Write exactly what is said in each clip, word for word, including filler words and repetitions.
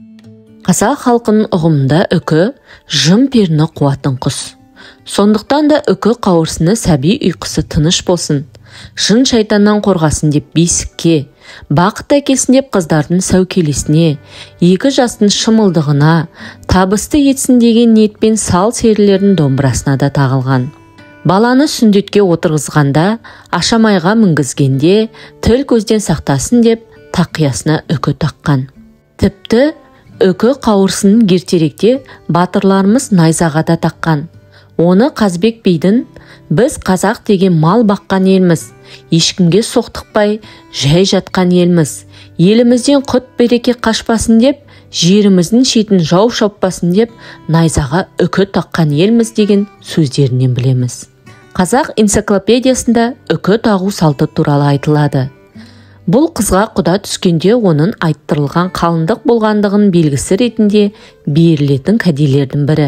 Қазақ халқының ұғымында үкі жын періні қуатын құс. Сондықтан да үкі қауырсыны сәби ұйқысы тыныш болсын, жын шайтаннан қорғасын деп бесікке, бақыт әкелсін деп қыздардың сәукелесіне, екі жастың шымылдығына, табысты етсін деген ниетпен сал серілердің домбырасына да тағылған. Баланы сүндетке отырғызғанда, ашамайға мінгізгенде, тіл көзден сақтасын деп тақиясына үкі таққан. Тіпті үкі қауырсынын ертеректе батырларымыз найзаға да таққан. Оны Қазбек бидің біз қазақ деген мал баққан елміз, ешкімге соқтықпай жай жатқан елміз, елімізден құт береке қашпасын деп, жеріміздің шетін жау шаппасын деп найзаға үкі таққан елміз деген сөздерінен білеміз. Қазақ энциклопедиясында үкі тағу салты туралы айтылады. Бұл қызға құда түскенде оның айттырылған қалыңдық болғандығын белгісі ретінде берілетін кәделердің бірі.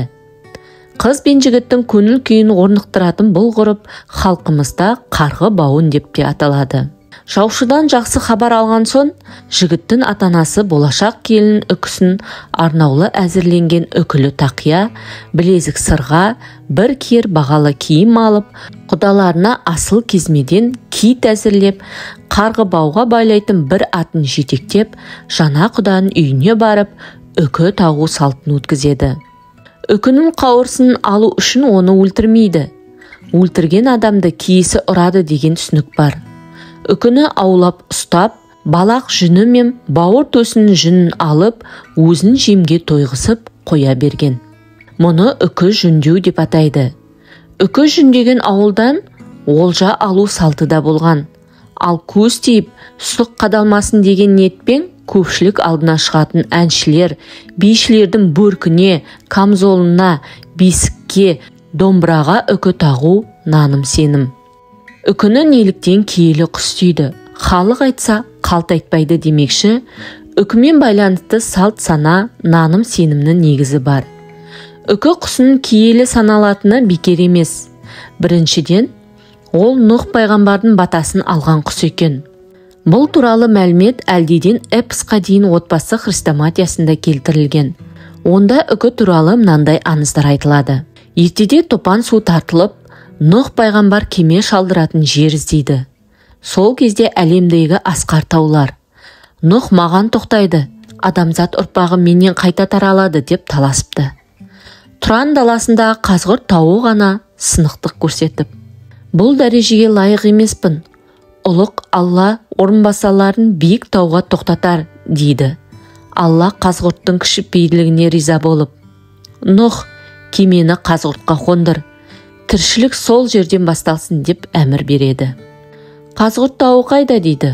Қыз бен жігіттің көңіл күйін орнықтыратын бұл ғұрып халқымызда қарғы бауын деп те аталады. Жаушыдан жақсы хабар алған соң, жігіттің атанасы болашақ келін үкісін арнаулы әзірленген үкілі тақия, білезік сырға, бір кер бағалы киім алып, құдаларына асыл кезмеден киіт әзірлеп, қарғы бауға байлайтын бір атын жетектеп, жаңа құданың үйіне барып, үкі тағу салтын өткізеді. Үкінің қауырсынын алу үшін оны өлтірмейді. Өлтірген адамды киесі ұрады деген түсінік бар. Үкіні аулап ұстап, балақ жүні мен бауыр төсінің жүнін алып, өзін жемге тойғысып қоя берген. Мұны үкі жүндеу деп атайды. Үкі жүндеген ауылдан олжа алу салты да болған. Ал көз тиіп, сұқ қадалмасын деген ниетпен көпшілік алдына шығатын әншілер, бишілердің бөркіне, камзолына, бесікке, домбыраға үкі тағу наным сенім. Үкіні неліктен киелі құс дейді, халық айтса қалт айтпайды демекші, үкімен байланысты салт сана, наным сенімнің негізі бар. Үкі құсының киелі саналатыны бекер емес. Біріншіден, ол Нұх пайғамбардың батасын алған құс екен. Бұл туралы мәлімет әлдеден эпосқа дейін отбасы хрестоматиясында келтірілген. Онда үкі туралы мынандай аңыздар айтылады. Ертеде топан су тартылып, Нұх пайғамбар кеме шалдыратын жер іздейді. Сол кезде әлемдегі асқар таулар. Нұх маған тоқтайды, адамзат ұрпағы менен қайта таралады деп таласыпты. Тұран даласындағы қазғырт тауы ғана сынықтық көрсетіп, бұл дәрежеге лайық емеспін. Ұлық Алла орынбасарларын биік тауға тоқтатар, дейді. Алла қазғұрттың кішіпейілігіне риза болып. Нұх, кемені қазғұртқа қондыр, тіршілік сол жерден басталсын деп әмір береді. Қазғұрт тауы қайда дейді.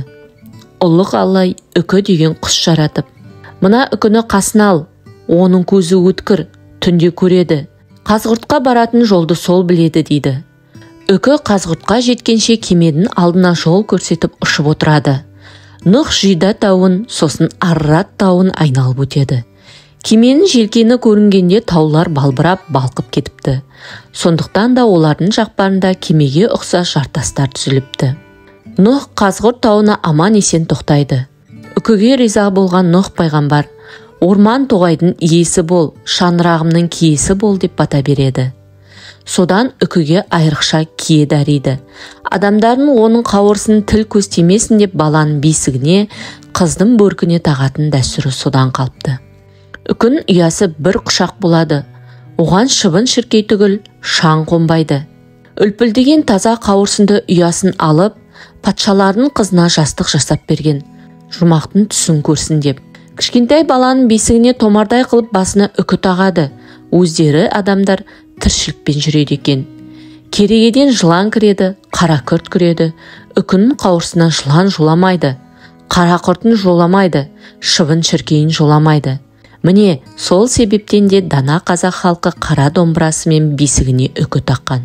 Ұлық Алла үкі деген құс жаратып. Мына үкіні қасына ал, оның көзі өткір, түнде көреді. Қазғұртқа баратын жолды сол біледі дейді. Үкі қазғұртқа жеткенше кеменің алдына жол көрсетіп ұшып отырады. Нұх Жида тауын, сосын Аррат тауын айналып өтеді. Кеменің желкені көрінгенде таулар балбырап балқып кетіпті. Сондықтан да олардың жақпарында кемеге ұқсас жартастар түзіліпті. Нұх Қазғұрт тауына аман есен тоқтайды. Үкіге риза болған Нұх пайғамбар, орман тоғайдың иесі бол, шаңырағымның киесі бол деп бата береді. Содан үкіге айрықша кие дәриді. Адамдардың оның қауырсын тіл көз тимесін деп баланың бесігіне, қыздың бөркіне тағатын дәстүрі содан қалыпты. Үкінің ұясы бір құшақ болады. Оған шыбын шіркей түгіл шаң қонбайды. Үлпілдеген таза қауырсынды ұясын алып, патшалардың қызына жастық жасап берген. Жұмақтың түсін көрсін деп. Кішкентай баланың бесігіне томардай қылып басына үкі тағады. Өздері адамдар тіршілікпен жүреді екен. Керегеден жылан кіреді, қара күрт кіреді. Үкінің қауырсынан жылан жоламайды, қара құртын жоламайды, шыбын шіркейін жоламайды. Міне, сол себептен де дана қазақ халқы қара домбырасы мен бесігіне үкі таққан.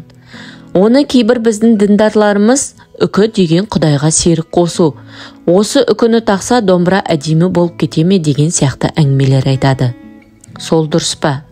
Оны кейбір біздің діндарларымыз үкі деген құдайға серік қосу, осы үкіні тақса домбыра әдемі болып кетеме деген сияқты әңгімелер айтады. Сол дұрыс па?